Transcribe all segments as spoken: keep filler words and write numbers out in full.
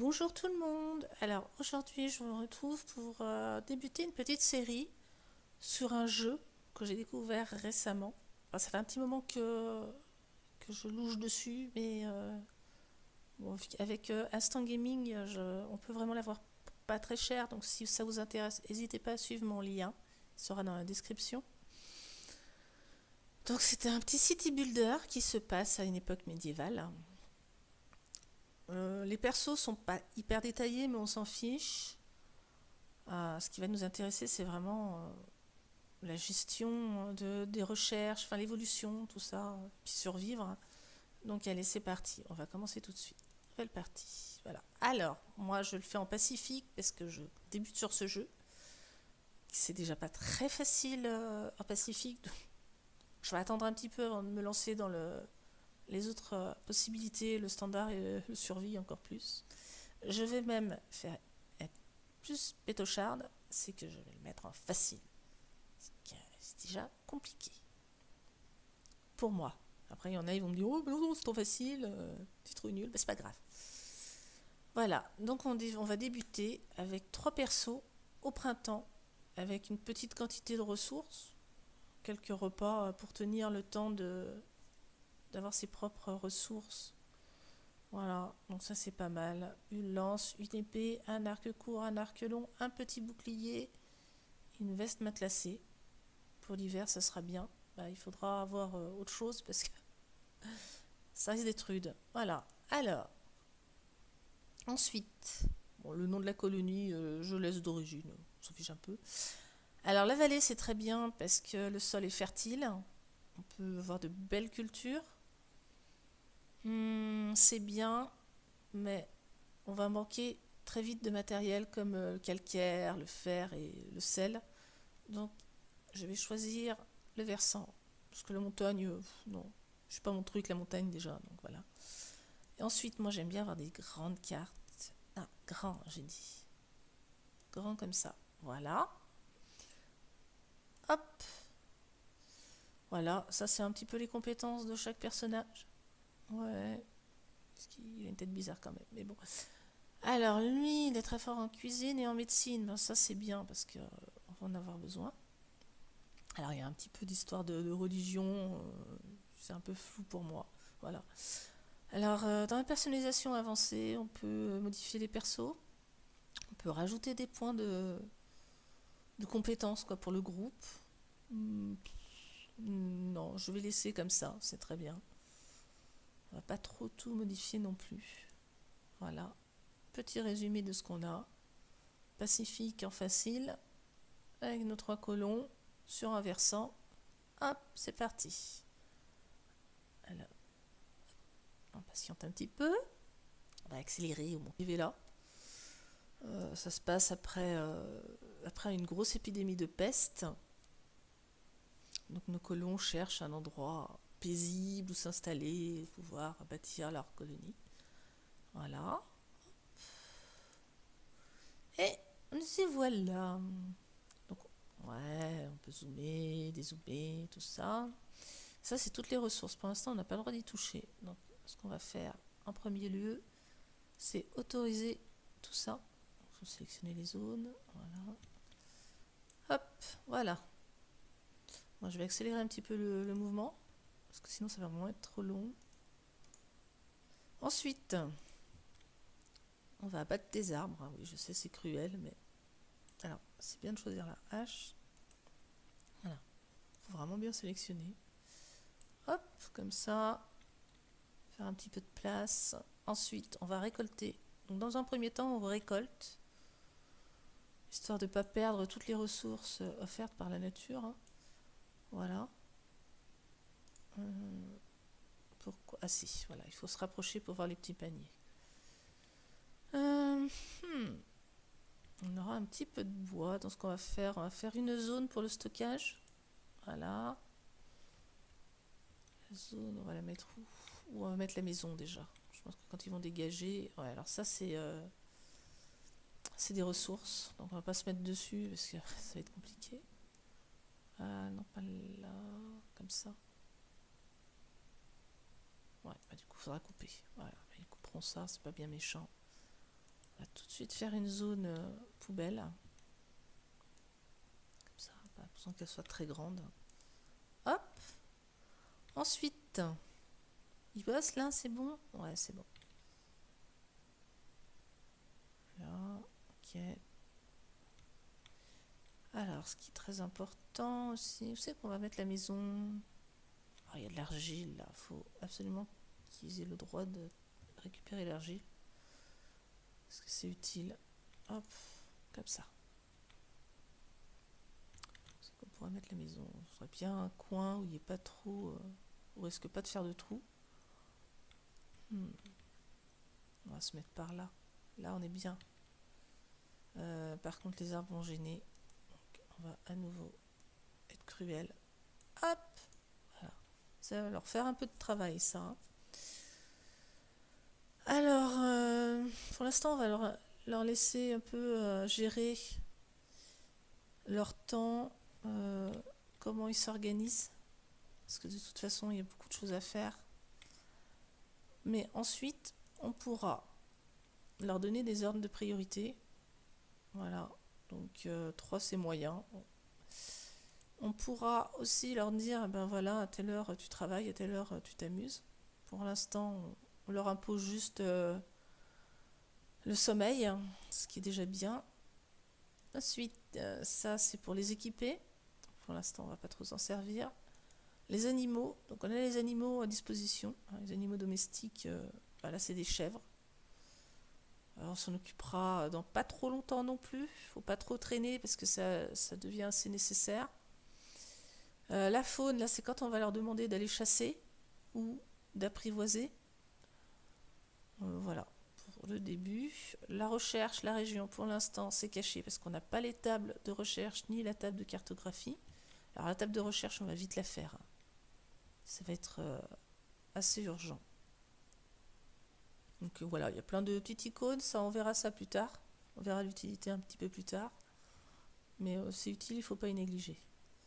Bonjour tout le monde. Alors aujourd'hui je vous retrouve pour euh, débuter une petite série sur un jeu que j'ai découvert récemment. Enfin, ça fait un petit moment que, que je louche dessus, mais euh, bon, avec euh, Instant Gaming, je- on peut vraiment l'avoir pas très cher. Donc si ça vous intéresse, n'hésitez pas à suivre mon lien. Il sera dans la description. Donc c'était un petit city builder qui se passe à une époque médiévale. Euh, les persos sont pas hyper détaillés, mais on s'en fiche. Euh, ce qui va nous intéresser, c'est vraiment euh, la gestion de, des recherches, enfin l'évolution, tout ça, puis survivre. Donc allez, c'est parti. On va commencer tout de suite. Nouvelle partie. Voilà. Alors, moi, je le fais en pacifique parce que je débute sur ce jeu. C'est déjà pas très facile euh, en pacifique. Donc je vais attendre un petit peu avant de me lancer dans le, les autres euh, possibilités, le standard et le survie encore plus. Je vais même faire être plus pétocharde, c'est que je vais le mettre en facile. C'est déjà compliqué. Pour moi. Après, il y en a, ils vont me dire oh, non, c'est trop facile, euh, c'est trop nul. Ben, c'est pas grave. Voilà. Donc, on, on va débuter avec trois persos au printemps, avec une petite quantité de ressources, quelques repas pour tenir le temps de d'avoir ses propres ressources. Voilà, donc ça c'est pas mal. Une lance, une épée, un arc court, un arc long, un petit bouclier, une veste matelassée. Pour l'hiver, ça sera bien. Bah, il faudra avoir euh, autre chose parce que ça risque d'être rude. Voilà. Alors, ensuite, bon, le nom de la colonie, euh, je laisse d'origine, on s'en fiche un peu. Alors, la vallée, c'est très bien parce que le sol est fertile. On peut avoir de belles cultures. Hmm, c'est bien, mais on va manquer très vite de matériel comme euh, le calcaire, le fer et le sel. Donc, je vais choisir le versant. Parce que la montagne, euh, non, c'est pas mon truc, la montagne déjà. Donc voilà. Et ensuite, moi, j'aime bien avoir des grandes cartes. Ah, grand, j'ai dit. Grand comme ça. Voilà. Hop. Voilà, ça c'est un petit peu les compétences de chaque personnage. Ouais. Parce qu'il a une tête bizarre quand même. Mais bon. Alors, lui, il est très fort en cuisine et en médecine. Ben, ça, c'est bien parce qu'on euh, va en avoir besoin. Alors, il y a un petit peu d'histoire de, de religion. Euh, c'est un peu flou pour moi. Voilà. Alors, euh, dans la personnalisation avancée, on peut modifier les persos. On peut rajouter des points de, de compétences quoi, pour le groupe. Hmm, non, je vais laisser comme ça, c'est très bien. On va pas trop tout modifier non plus. Voilà. Petit résumé de ce qu'on a. Pacifique en facile, avec nos trois colons sur un versant. Hop, c'est parti. Alors, on patiente un petit peu. On va accélérer au moins. Arrivé là. Euh, ça se passe après, euh, après une grosse épidémie de peste. Donc nos colons cherchent un endroit paisible où s'installer et pouvoir bâtir leur colonie. Voilà. Et nous y voilà. Donc, ouais, on peut zoomer, dézoomer, tout ça. Ça, c'est toutes les ressources. Pour l'instant, on n'a pas le droit d'y toucher. Donc, ce qu'on va faire en premier lieu, c'est autoriser tout ça. Il faut sélectionner les zones. Voilà. Hop, voilà. Moi, je vais accélérer un petit peu le, le mouvement, parce que sinon, ça va vraiment être trop long. Ensuite, on va abattre des arbres. Ah oui, je sais, c'est cruel, mais... Alors, c'est bien de choisir la hache. Voilà. Il faut vraiment bien sélectionner. Hop, comme ça. Faire un petit peu de place. Ensuite, on va récolter. Donc, dans un premier temps, on récolte. Histoire de ne pas perdre toutes les ressources offertes par la nature. Voilà. Hum, pourquoi Ah si, voilà. Il faut se rapprocher pour voir les petits paniers. Euh, hmm. On aura un petit peu de bois dans ce qu'on va faire. On va faire une zone pour le stockage. Voilà. La zone, on va la mettre où Ou on va mettre la maison déjà. Je pense que quand ils vont dégager... Ouais, alors ça c'est... Euh, c'est des ressources. Donc on va pas se mettre dessus parce que ça va être compliqué. Ah non, pas là. Comme ça. Ouais, bah du coup, il faudra couper. Voilà, ils couperont ça, c'est pas bien méchant. On va tout de suite faire une zone euh, poubelle. Comme ça, pas besoin qu'elle soit très grande. Hop. Ensuite, il bosse là, c'est bon? Ouais, c'est bon. Là, ok. Alors, ce qui est très important aussi, vous savez qu'on va mettre la maison. Oh, il y a de l'argile là, il faut absolument qu'ils aient le droit de récupérer l'argile. Parce que c'est utile. Hop, comme ça. C'est qu'on pourrait mettre la maison. Ce serait bien un coin où il n'y ait pas trop. Euh, on risque pas de faire de trous. Hmm. On va se mettre par là. Là, on est bien. Euh, par contre, les arbres vont gêner. Donc, on va à nouveau être cruel. Hop! Voilà. Ça va leur faire un peu de travail, ça. Hein. Alors, euh, pour l'instant, on va leur, leur laisser un peu euh, gérer leur temps, euh, comment ils s'organisent. Parce que de toute façon, il y a beaucoup de choses à faire. Mais ensuite, on pourra leur donner des ordres de priorité. Voilà. Donc, euh, trois, c'est moyen. On pourra aussi leur dire, ben voilà, à telle heure tu travailles, à telle heure tu t'amuses. Pour l'instant, on, on leur impose juste euh, le sommeil, ce qui est déjà bien. Ensuite, euh, ça c'est pour les équiper. Pour l'instant, on ne va pas trop s'en servir. Les animaux, donc on a les animaux à disposition. Hein, les animaux domestiques, euh, bah là c'est des chèvres. Alors, on s'en occupera dans pas trop longtemps non plus. Il ne faut pas trop traîner parce que ça, ça devient assez nécessaire. Euh, la faune, là c'est quand on va leur demander d'aller chasser ou d'apprivoiser. Euh, voilà. Pour le début, la recherche, la région, pour l'instant, c'est caché parce qu'on n'a pas les tables de recherche ni la table de cartographie. Alors la table de recherche, on va vite la faire. Ça va être euh, assez urgent. Donc euh, voilà, il y a plein de petites icônes, ça on verra ça plus tard. On verra l'utilité un petit peu plus tard. Mais euh, c'est utile, il ne faut pas y négliger.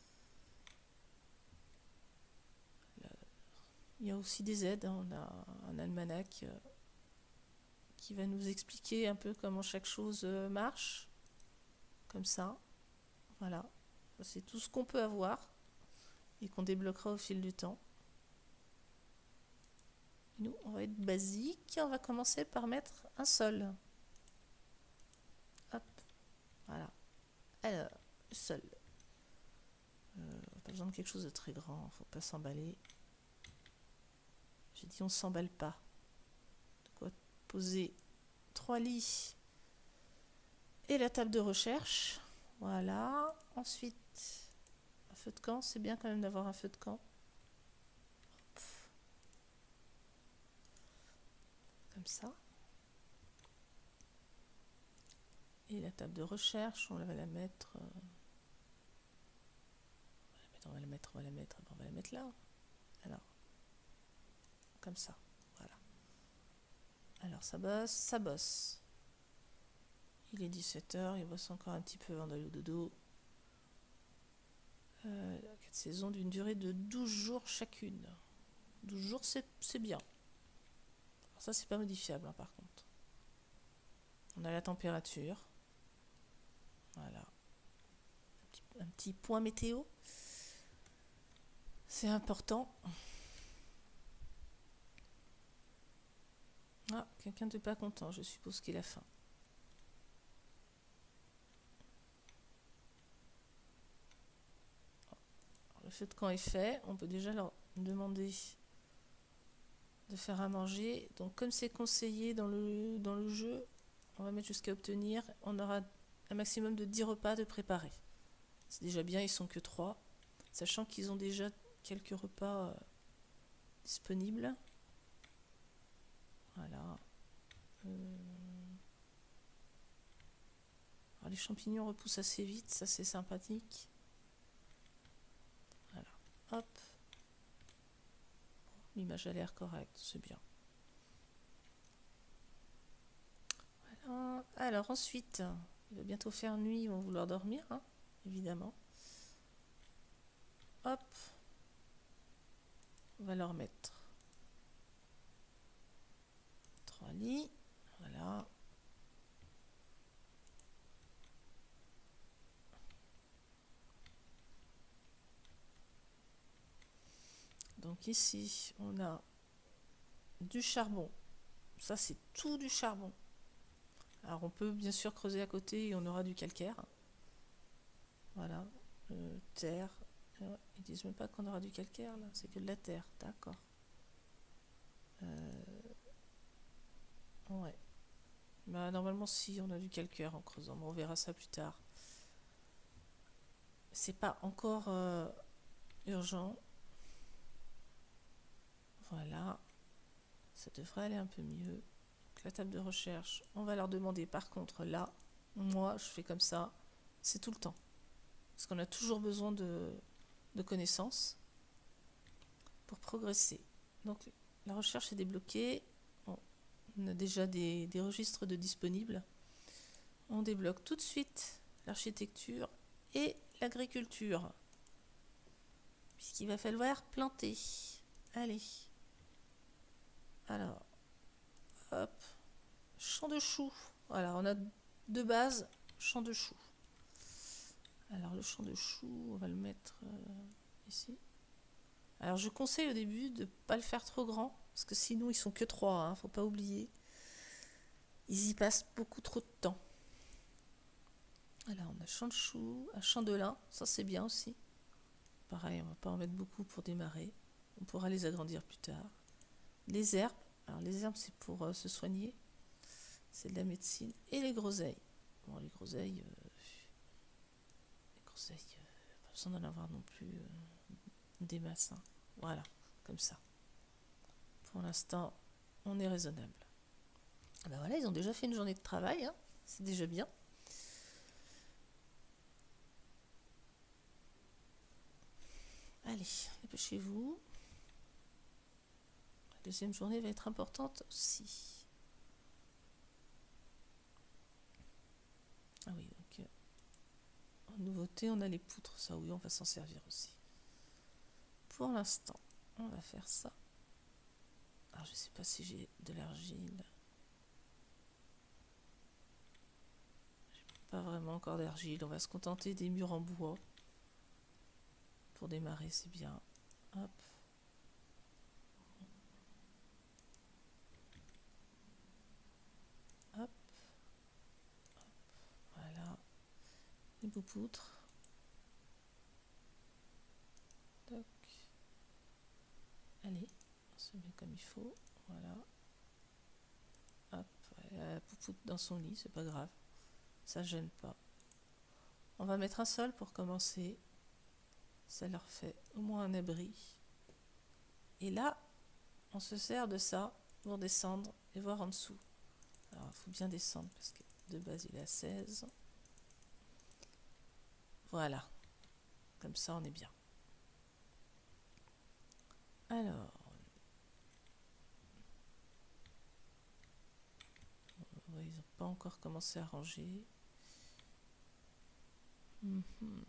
Là, il y a aussi des aides, hein. On a un almanach euh, qui va nous expliquer un peu comment chaque chose marche, comme ça. Voilà, c'est tout ce qu'on peut avoir et qu'on débloquera au fil du temps. Nous, on va être basique, on va commencer par mettre un sol. Hop, voilà. Alors, le sol. Euh, pas besoin de quelque chose de très grand, faut pas s'emballer. J'ai dit on s'emballe pas. De quoi poser trois lits et la table de recherche. Voilà. Ensuite, un feu de camp. C'est bien quand même d'avoir un feu de camp. Hop. Comme ça. Et la table de recherche, on va la mettre. Euh, on va la mettre, on va la mettre, on va la mettre, on va la mettre là. Alors, comme ça. Voilà. Alors, ça bosse, ça bosse. Il est dix-sept heures, il bosse encore un petit peu avant d'aller au dodo. Euh, quatre saisons d'une durée de douze jours chacune. douze jours, c'est bien. Alors ça, c'est pas modifiable, hein, par contre. On a la température. Voilà. Un petit, un petit point météo. C'est important. Ah, quelqu'un n'est pas content, je suppose qu'il a faim. Alors, le feu de camp est fait. On peut déjà leur demander de faire à manger. Donc comme c'est conseillé dans le, dans le jeu, on va mettre jusqu'à obtenir, on aura un maximum de dix repas de préparer. C'est déjà bien, ils sont que trois. Sachant qu'ils ont déjà quelques repas euh, disponibles. Voilà. Euh... Alors, les champignons repoussent assez vite, ça c'est sympathique. Voilà. Hop. L'image a l'air correcte, c'est bien. Voilà. Alors ensuite, il va bientôt faire nuit, ils vont vouloir dormir, hein, évidemment. Hop. On va leur mettre trois lits. Voilà. Donc ici, on a du charbon. Ça, c'est tout du charbon. Alors, on peut bien sûr creuser à côté et on aura du calcaire. Voilà. Euh, terre. Ils disent même pas qu'on aura du calcaire, là. C'est que de la terre. D'accord. Euh... Ouais. Bah, normalement, si, on a du calcaire en creusant. Mais on verra ça plus tard. C'est pas encore euh, urgent. Voilà. Ça devrait aller un peu mieux. Donc, la table de recherche, on va leur demander par contre là, moi je fais comme ça, c'est tout le temps. Parce qu'on a toujours besoin de, de connaissances pour progresser. Donc la recherche est débloquée. Bon, on a déjà des, des registres de disponibles. On débloque tout de suite l'architecture et l'agriculture. Puisqu'il va falloir planter. Allez. Alors, hop. Champ de choux. Voilà, on a de base champ de choux. Alors le champ de choux, on va le mettre euh, ici. Alors je conseille au début de ne pas le faire trop grand, parce que sinon ils sont que trois, hein, faut pas oublier. Ils y passent beaucoup trop de temps. Alors on a champ de choux, un champ de lin, ça c'est bien aussi. Pareil, on va pas en mettre beaucoup pour démarrer. On pourra les agrandir plus tard. Les herbes, alors les herbes c'est pour euh, se soigner. C'est de la médecine. Et les groseilles. Bon, les groseilles, euh, les groseilles, euh, pas besoin d'en avoir non plus euh, des masses. Hein. Voilà, comme ça. Pour l'instant, on est raisonnable. Ben voilà, ils ont déjà fait une journée de travail. Hein. C'est déjà bien. Allez, dépêchez-vous. La deuxième journée va être importante aussi. Ah oui, donc euh, en nouveauté, on a les poutres. Ça, oui, on va s'en servir aussi. Pour l'instant, on va faire ça. Alors, je sais pas si j'ai de l'argile. J'ai pas vraiment encore d'argile. On va se contenter des murs en bois. Pour démarrer, c'est bien. Hop. Hop. Hop. Voilà. Les beaux poutres. Toc. Allez, on se met comme il faut. Voilà. Hop. La poupoute dans son lit, c'est pas grave. Ça gêne pas. On va mettre un sol pour commencer. Ça leur fait au moins un abri. Et là, on se sert de ça pour descendre et voir en dessous. Alors, il faut bien descendre parce que de base, il est à seize. Voilà. Comme ça, on est bien. Alors, ouais, ils n'ont pas encore commencé à ranger. Mm-hmm.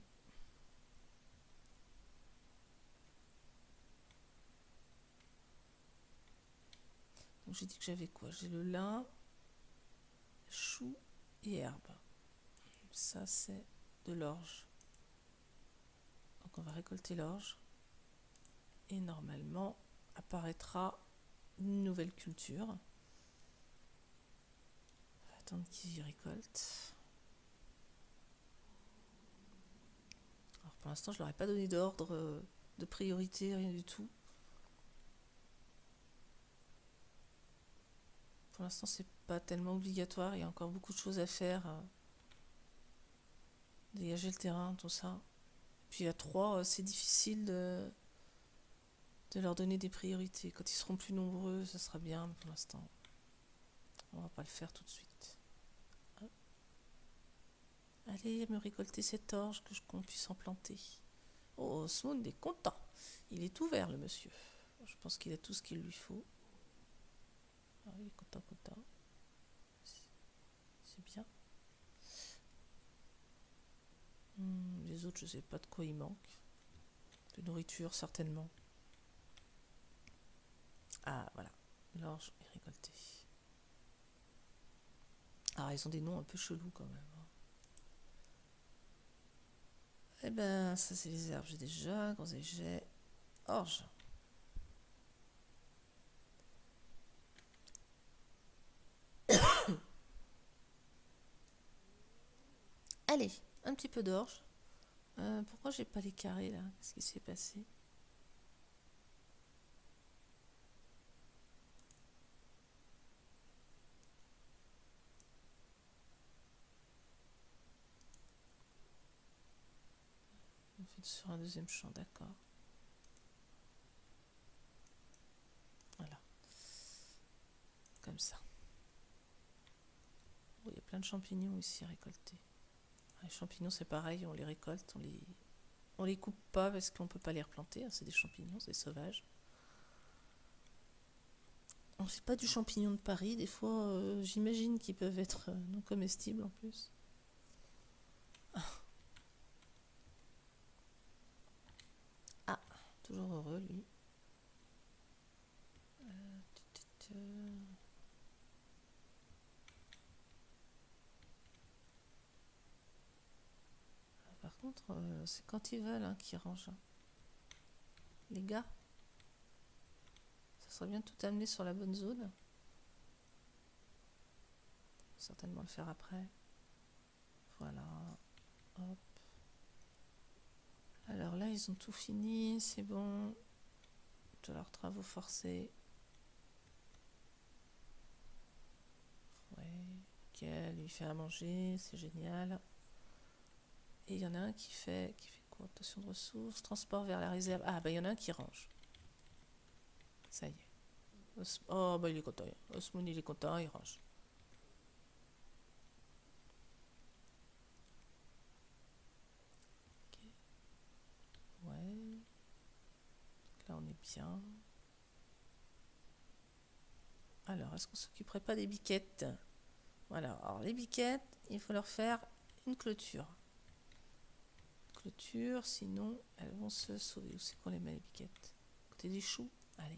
Donc j'ai dit que j'avais quoi? J'ai le lin, chou et herbe. Ça c'est de l'orge. Donc on va récolter l'orge. Et normalement apparaîtra une nouvelle culture. On va attendre qu'ils y récoltent. Alors pour l'instant je leur ai pas donné d'ordre, de priorité, rien du tout. Pour l'instant, c'est pas tellement obligatoire. Il y a encore beaucoup de choses à faire. Dégager le terrain, tout ça. Puis à trois, c'est difficile de, de leur donner des priorités. Quand ils seront plus nombreux, ça sera bien. Mais pour l'instant, on va pas le faire tout de suite. Hop. Allez, me récolter cette orge que je qu'on puisse en planter. Oh, Osmond est content. Il est ouvert, le monsieur. Je pense qu'il a tout ce qu'il lui faut. Ah, il est content, content. C'est bien. Hum, les autres, je sais pas de quoi il manque. De nourriture, certainement. Ah, voilà. L'orge est récoltée. Alors, ils ont des noms un peu chelous quand même. Eh ben, ça, c'est les herbes. J'ai déjà. Groseille, j'ai. Orge. Allez, un petit peu d'orge. Euh, pourquoi j'ai pas les carrés là? Qu'est-ce qui s'est passé? On fait sur un deuxième champ, d'accord. Voilà. Comme ça. Oh, il y a plein de champignons ici récoltés. Les champignons, c'est pareil, on les récolte, on les, on les coupe pas parce qu'on peut pas les replanter. Hein, c'est des champignons, c'est sauvage. On fait pas du champignon de Paris. Des fois, euh, j'imagine qu'ils peuvent être euh, non comestibles en plus. Ah, toujours heureux lui. Euh, tu, tu, tu. Par contre, euh, c'est quand ils veulent hein, qu'ils rangent. Hein. Les gars, ça serait bien de tout amener sur la bonne zone. Certainement le faire après. Voilà. Hop. Alors là, ils ont tout fini, c'est bon. Tous leurs travaux forcés. Ouais, nickel, lui fait à manger, c'est génial. Et il y en a un qui fait, qui fait quoi? Obtention de ressources, transport vers la réserve. Ah, bah il y en a un qui range. Ça y est. Os oh, bah il est content. Osmoon, il est content, il range. Okay. Ouais. Là, on est bien. Alors, est-ce qu'on s'occuperait pas des biquettes? Voilà. Alors, les biquettes, il faut leur faire une clôture. Clôture, sinon, elles vont se sauver. Où c'est qu'on les met, les biquettes? Côté des choux? Allez.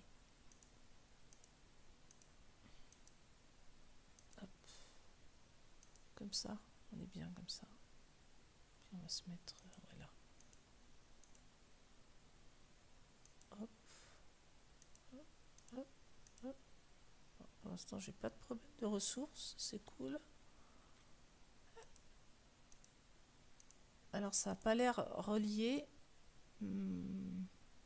Hop. Comme ça. On est bien comme ça. Puis on va se mettre... Voilà. Hop. Hop. Hop. Hop. Pour l'instant, j'ai pas de problème de ressources. C'est cool. Alors, ça n'a pas l'air relié. Hmm.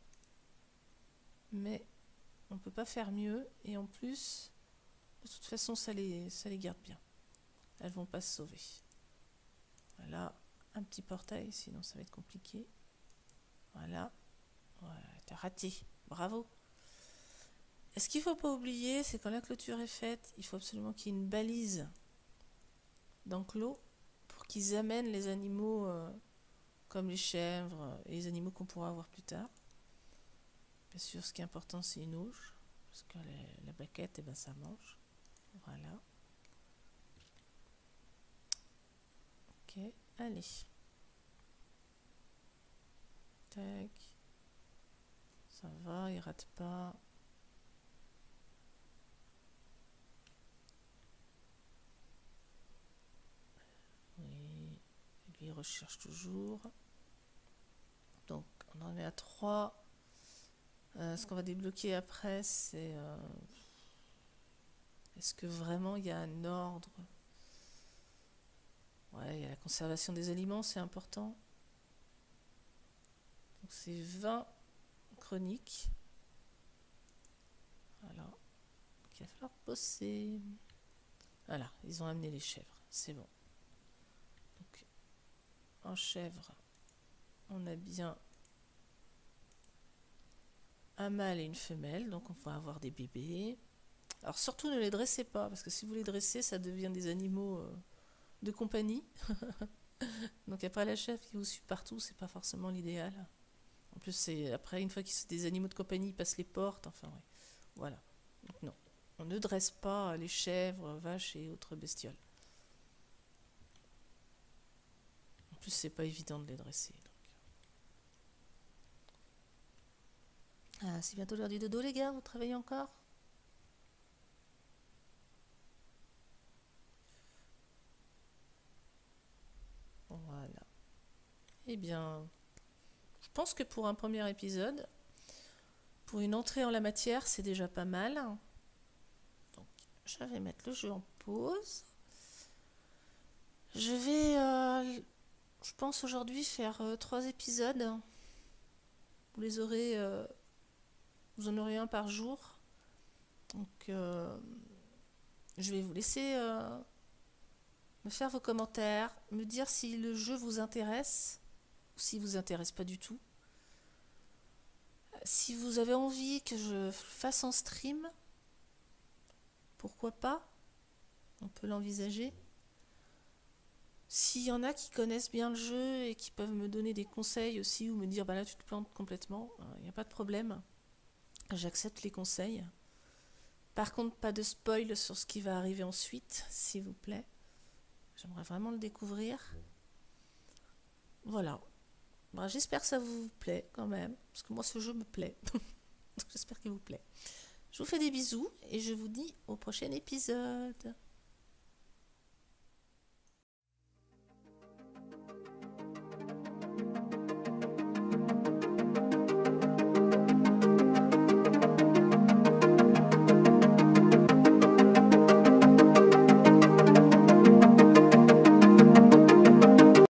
Mais on peut pas faire mieux. Et en plus, de toute façon, ça les, ça les garde bien. Elles vont pas se sauver. Voilà. Un petit portail, sinon ça va être compliqué. Voilà. Voilà, t'as raté. Bravo. Et ce qu'il ne faut pas oublier, c'est quand la clôture est faite, il faut absolument qu'il y ait une balise d'enclos pour qu'ils amènent les animaux euh, comme les chèvres et les animaux qu'on pourra avoir plus tard. Bien sûr, ce qui est important, c'est une auge, parce que la, la baquette, eh ben, ça mange. Voilà. Ok, allez. Tac. Ça va, il rate pas. Oui, lui il recherche toujours. Donc on en est à trois. Euh, ce qu'on va débloquer après, c'est euh, est-ce que vraiment il y a un ordre? Ouais, il y a la conservation des aliments, c'est important. Donc c'est vingt chroniques. Voilà. Donc il va falloir bosser. Voilà, ils ont amené les chèvres, c'est bon. Donc en chèvre, on a bien un mâle et une femelle, donc on va avoir des bébés. Alors surtout ne les dressez pas, parce que si vous les dressez, ça devient des animaux euh, de compagnie. Donc après la chèvre qui vous suit partout, c'est pas forcément l'idéal. En plus, c'est après, une fois qu'ils sont des animaux de compagnie, ils passent les portes, enfin ouais. Voilà. Donc non, on ne dresse pas les chèvres, vaches et autres bestioles. En plus, c'est pas évident de les dresser. Ah, c'est bientôt l'heure du dodo, les gars, vous travaillez encore? Voilà. Eh bien, je pense que pour un premier épisode, pour une entrée en la matière, c'est déjà pas mal. Donc, je vais mettre le jeu en pause. Je vais euh, je pense aujourd'hui faire euh, trois épisodes. Vous les aurez, euh, vous en aurez un par jour. Donc, euh, je vais vous laisser euh, me faire vos commentaires, me dire si le jeu vous intéresse ou s'il vous intéresse pas du tout. Si vous avez envie que je le fasse en stream, pourquoi pas? On peut l'envisager. S'il y en a qui connaissent bien le jeu et qui peuvent me donner des conseils aussi ou me dire bah là tu te plantes complètement, il n'y a pas de problème. J'accepte les conseils. Par contre, pas de spoil sur ce qui va arriver ensuite, s'il vous plaît. J'aimerais vraiment le découvrir. Voilà. Bah, j'espère que ça vous plaît quand même, parce que moi ce jeu me plaît. Donc j'espère qu'il vous plaît. Je vous fais des bisous et je vous dis au prochain épisode.